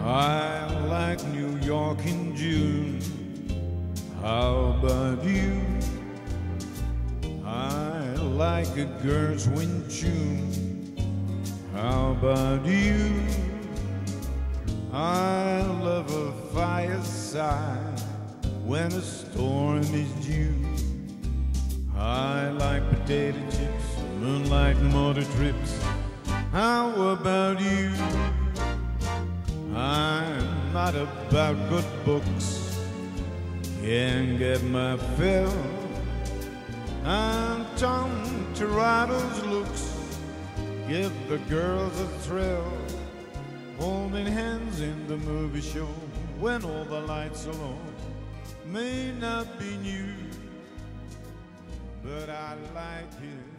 I like New York in June. How about you? I like a Gershwin tune. How about you? I love a fireside when a storm is due. I like potato chips, moonlight motor trips. How about you? I'm not about good books, can't get my fill. I'm Tom Toronto's looks, give the girls a thrill. Holding hands in the movie show when all the lights are low may not be new, but I like it.